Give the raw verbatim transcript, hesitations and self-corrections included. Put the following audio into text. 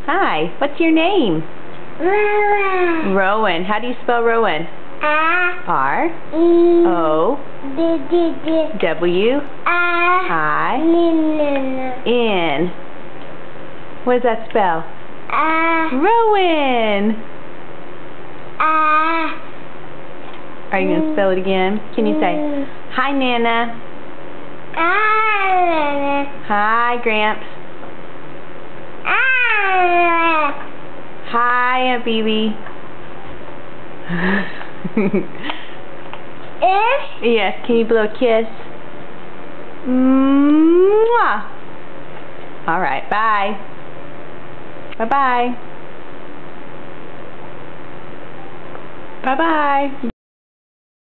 Hi, what's your name? Rowan. Rowan. How do you spell Rowan? A. R. E. O. D. D. D. W. I. I. N. N. What does that spell? A. Rowan. A. Are you going to spell it again? Can you say, hi, Nana. Hi, Hi, Gramps. Hi, Aunt Bebe. If. Yes, can you blow a kiss? Mwah. All right, bye. Bye-bye. Bye-bye.